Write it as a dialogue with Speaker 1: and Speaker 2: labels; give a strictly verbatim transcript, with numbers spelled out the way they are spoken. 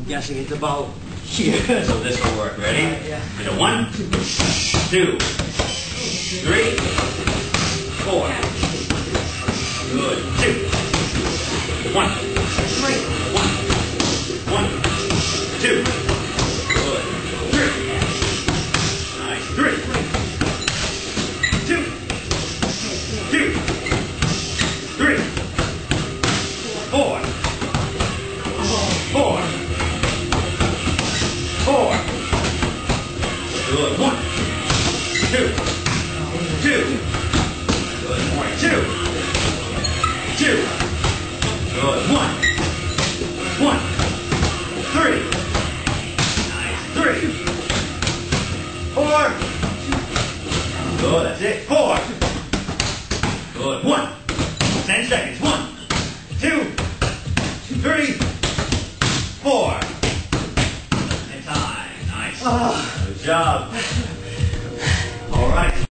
Speaker 1: I'm guessing it's about here.
Speaker 2: So this will work. Ready?
Speaker 1: Yeah.
Speaker 2: We go one, two, three, four. Good. Two. One. Three. One. One. Two. Good. Three. Nice. Three. Two. Two. Three. Four. Four. Four. Good. One. Two. Two. Good. More. Two. Two. Good. One. One. Three. Nice. Three. Four. Good. That's it. Four. Good. One. Ten seconds. One. Two. Three. Four. And time. Nice. Good job. All right.